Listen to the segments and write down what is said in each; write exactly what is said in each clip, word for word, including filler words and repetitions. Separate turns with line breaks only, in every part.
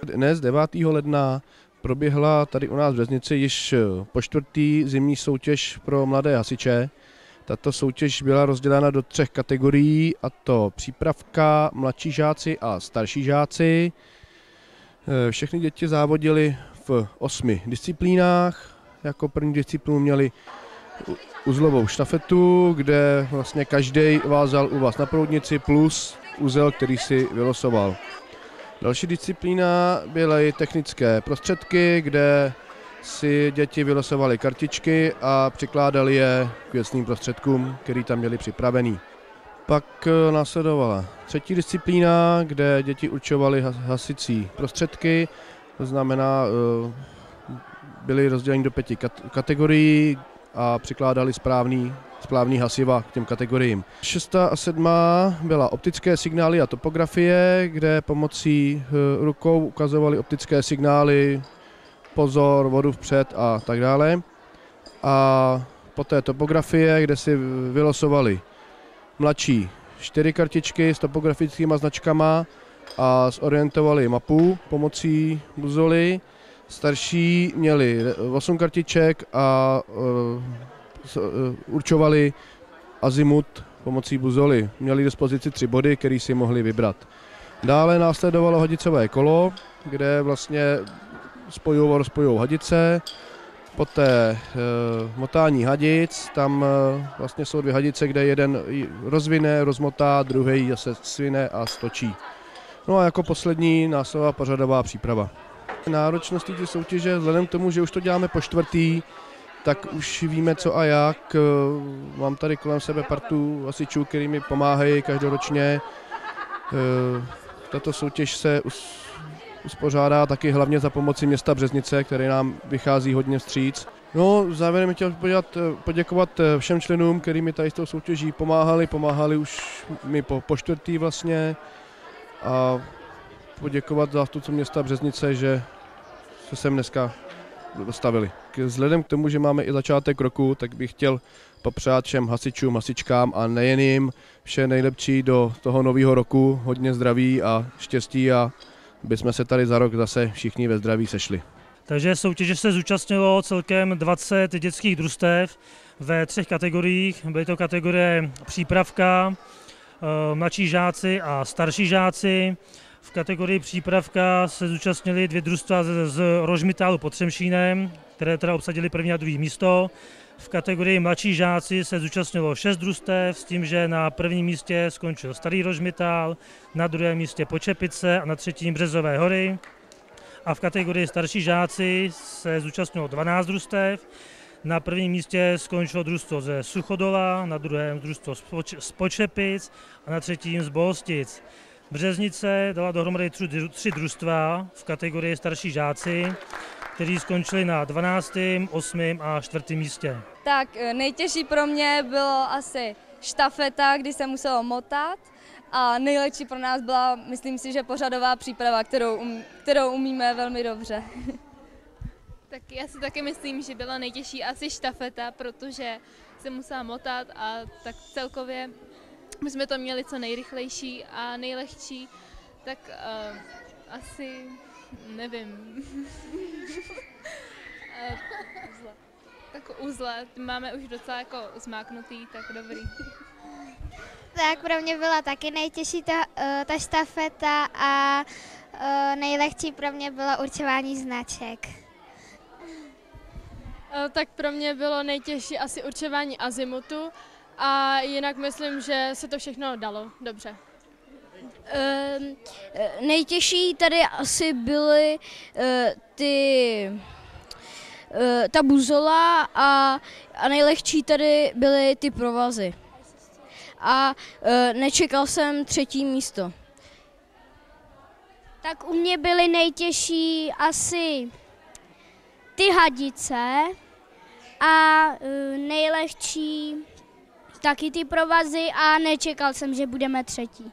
Dnes, devátého ledna, proběhla tady u nás v Březnici již po čtvrtý zimní soutěž pro mladé hasiče. Tato soutěž byla rozdělena do třech kategorií, a to přípravka, mladší žáci a starší žáci. Všechny děti závodily v osmi disciplínách. Jako první disciplínu měli uzlovou štafetu, kde vlastně každý vázal u vás na proudnici plus uzel, který si vylosoval. Další disciplína byly technické prostředky, kde si děti vylosovaly kartičky a přikládali je k věcným prostředkům, který tam měli připravený. Pak následovala třetí disciplína, kde děti určovaly hasicí prostředky, to znamená, byly rozděleny do pěti kategorií a přikládali správný, správný hasiva k těm kategoriím. Šestá a sedmá byla optické signály a topografie, kde pomocí rukou ukazovali optické signály, pozor, vodu vpřed a tak dále. A poté topografie, kde si vylosovali mladší čtyři kartičky s topografickými značkama a zorientovali mapu pomocí buzoly. Starší měli osm kartiček a uh, určovali azimut pomocí buzoly. Měli k dispozici tři body, které si mohli vybrat. Dále následovalo hadicové kolo, kde vlastně spojovalo rozpojou hadice, poté uh, motání hadic, tam uh, vlastně jsou dvě hadice, kde jeden rozvine, rozmotá, druhý zase svine a stočí. No a jako poslední následovala pořadová příprava. Náročnost té soutěže, vzhledem k tomu, že už to děláme po čtvrtý, tak už víme co a jak. Mám tady kolem sebe partu hasičů, který mi pomáhají každoročně. Tato soutěž se uspořádá taky hlavně za pomoci města Březnice, který nám vychází hodně vstříc. No, závěrem chtěl poděkat, poděkovat všem členům, kteří mi tady s tou soutěží pomáhali, pomáhali už mi po, po čtvrtý vlastně. A poděkovat zástupcům města Březnice, že se sem dneska dostavili. Vzhledem k tomu, že máme i začátek roku, tak bych chtěl popřát všem hasičům, hasičkám a nejen jim vše nejlepší do toho nového roku, hodně zdraví a štěstí a aby jsme se tady za rok zase všichni ve zdraví sešli.
Takže soutěže se zúčastnilo celkem dvacet dětských družstev ve třech kategoriích. Byly to kategorie přípravka, mladší žáci a starší žáci. V kategorii přípravka se zúčastnili dvě družstva z, z Rožmitálu pod Třemšínem, které teda obsadili první a druhé místo. V kategorii mladší žáci se zúčastnilo šest družstev s tím, že na prvním místě skončil Starý Rožmitál, na druhém místě Počepice a na třetím Březové hory. A v kategorii starší žáci se zúčastnilo dvanáct družstev. Na prvním místě skončilo družstvo ze Suchodola, na druhém družstvo z Počepic a na třetím z Bohostic. Březnice dala dohromady tři družstva v kategorii starší žáci, kteří skončili na dvanáctém, osmém a čtvrtém místě.
Tak nejtěžší pro mě bylo asi štafeta, kdy se muselo motat, a nejlepší pro nás byla, myslím si, že pořadová příprava, kterou, um, kterou umíme velmi dobře.
Tak já si taky myslím, že byla nejtěžší asi štafeta, protože se musela motat a tak celkově my jsme to měli co nejrychlejší a nejlehčí, tak uh, asi nevím. uh, uzle. Tak uzle, máme už docela jako zmáknutý, tak dobrý.
Tak pro mě byla taky nejtěžší ta, uh, ta štafeta a uh, nejlehčí pro mě bylo určování značek.
Uh, tak pro mě bylo nejtěžší asi určování azimutu. A jinak myslím, že se to všechno dalo dobře.
Um, nejtěžší tady asi byly uh, ty, uh, ta buzola a, a nejlehčí tady byly ty provazy. A uh, nečekal jsem třetí místo.
Tak u mě byly nejtěžší asi ty hadice a uh, nejlehčí taky ty provazy a nečekal jsem, že budeme třetí.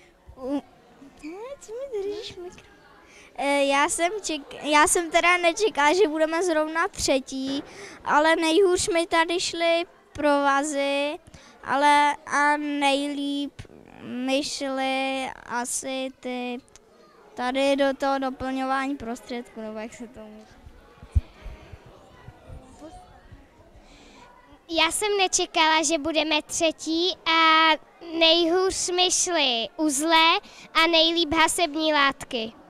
Co mi držíš mikrofon? Já jsem, ček, já jsem teda nečekala, že budeme zrovna třetí, ale nejhůř mi tady šly provazy, ale a nejlíp mi šly asi ty
tady do toho doplňování prostředků, nebo jak se tomu...
Já jsem nečekala, že budeme třetí a nejhůř mi šly uzle a nejlíp hasební látky.